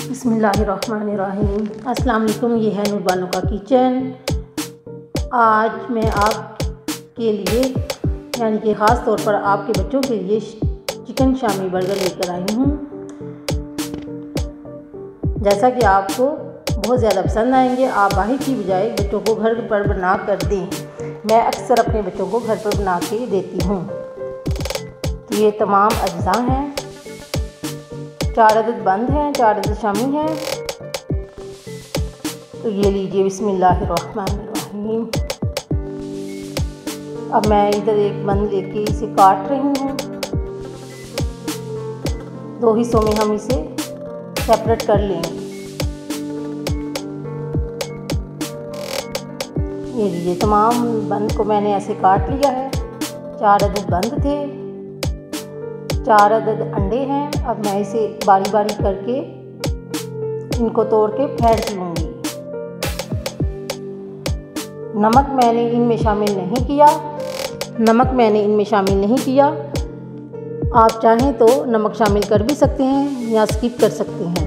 बिस्मिल्लाहिर्रहमानिर्रहीम। अस्सलाम वालेकुम। ये है नूरबानो का किचन। आज मैं आपके लिए यानी कि ख़ास तौर पर आपके बच्चों के लिए चिकन शामी बर्गर लेकर आई हूँ। जैसा कि आपको बहुत ज़्यादा पसंद आएंगे। आप बाहर की बजाय बच्चों को घर पर बना कर दें। मैं अक्सर अपने बच्चों को घर पर बना के देती हूँ। तो ये तमाम अज्जा हैं, 4 अदद बंद हैं, 4 अदद शामिल हैं। तो ये लीजिए, बिस्मिल्लाहिर्रहमानिर्रहीम। अब मैं इधर एक बंद लेके इसे काट रही हूँ। 2 हिस्सों में हम इसे सेपरेट कर लेंगे। ये लीजिए, तमाम बंद को मैंने ऐसे काट लिया है। 4 अदद बंद थे, 4 अदद अंडे हैं। अब मैं इसे बारी बारी करके इनको तोड़ के फेंट लूँगी। नमक मैंने इनमें शामिल नहीं किया। आप चाहें तो नमक शामिल कर भी सकते हैं या स्किप कर सकते हैं।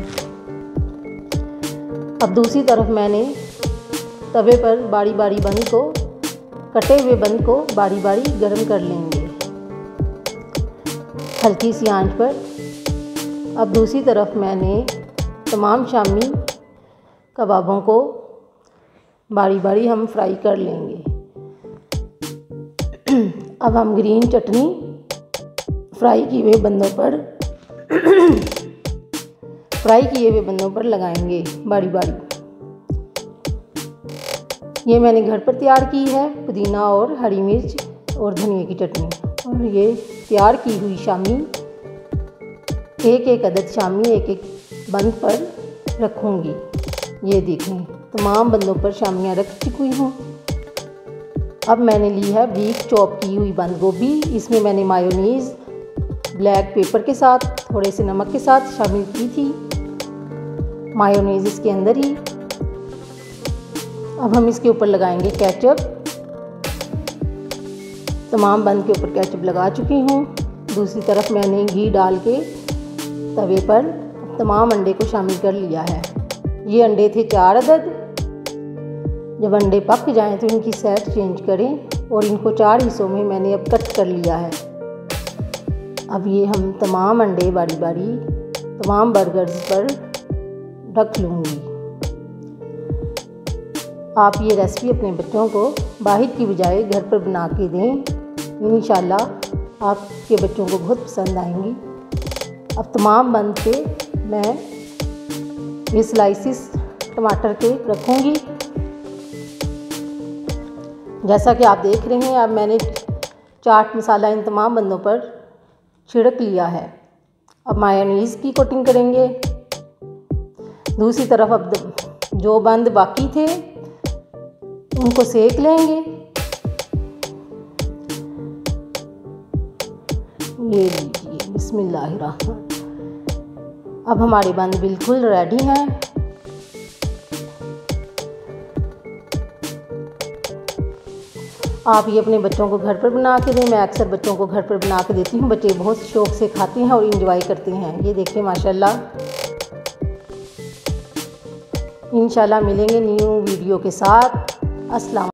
अब दूसरी तरफ मैंने तवे पर बारी बारी बंद को, कटे हुए बंद को बारी बारी गर्म कर लेंगे हल्की सी आंच पर। अब दूसरी तरफ मैंने तमाम शामी कबाबों को बारी बारी हम फ्राई कर लेंगे। अब हम ग्रीन चटनी फ्राई किए हुए बंदों पर लगाएंगे बारी बारी। ये मैंने घर पर तैयार की है, पुदीना और हरी मिर्च और धनिया की चटनी। और ये तैयार की हुई शामी एक अदद शामी एक बंद पर रखूँगी। ये देखें, तमाम बंदों पर शामियाँ रख चुकी हूँ। अब मैंने ली है बारीक चॉप की हुई बंद गोभी। इसमें मैंने मायोनीज़ ब्लैक पेपर के साथ, थोड़े से नमक के साथ शामिल की थी। मायोनीज़ इसके अंदर ही। अब हम इसके ऊपर लगाएंगे केचप। तमाम बंद के ऊपर केचप लगा चुकी हूँ। दूसरी तरफ मैंने घी डाल के तवे पर तमाम अंडे को शामिल कर लिया है। ये अंडे थे 4 अदद। जब अंडे पक जाएं तो इनकी साइड चेंज करें और इनको 4 हिस्सों में मैंने अब कट कर लिया है। अब ये हम तमाम अंडे बारी बारी तमाम बर्गर्स पर रख लूँगी। आप ये रेसिपी अपने बच्चों को बाहर की बजाय घर पर बना के दें। इंशाल्लाह आपके बच्चों को बहुत पसंद आएंगी। अब तमाम बंद के मैं ये स्लाइसिस टमाटर के रखूँगी। जैसा कि आप देख रहे हैं, अब मैंने चाट मसाला इन तमाम बंदों पर छिड़क लिया है। अब मायोनीज़ की कोटिंग करेंगे। दूसरी तरफ अब जो बंद बाकी थे उनको सेक लेंगे। ये लीजिए, बिस्मिल्लाहिर्रहमान। अब हमारे बंद बिल्कुल रेडी हैं। आप ये अपने बच्चों को घर पर बना के दें। मैं अक्सर बच्चों को घर पर बना के देती हूँ। बच्चे बहुत शौक़ से खाते हैं और इंजॉय करते हैं। ये देखिए, माशाल्लाह। इंशाल्लाह मिलेंगे न्यू वीडियो के साथ। अस्सलाम।